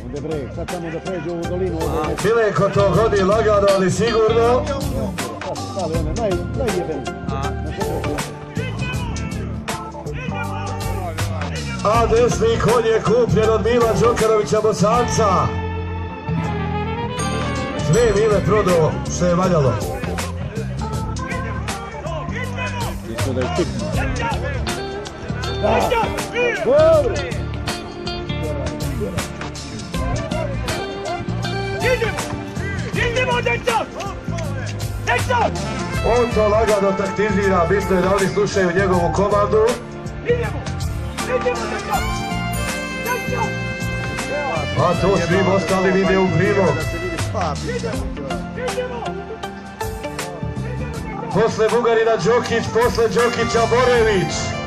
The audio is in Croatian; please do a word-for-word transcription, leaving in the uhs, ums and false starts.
Debre, sad tamo da pređe u dolinu. Mileko to godi lagano, ali sigurno. Stali one, naj, najjebeni. A desni konj je kupljen od Mila Đokarovića Bosanca. Sve Mile prodao što je valjalo. Mislim da je tik. Da, dobro. Idemo! Idemo, dečak! Dečak! On to lagano taktizira, bitno je da oni slušaju njegovu komandu. Idemo! Idemo, dečak! Dečak! A to svim ostalim ide u prilog. Idemo! Posle Bugarina Đokić, posle Đokića Borević.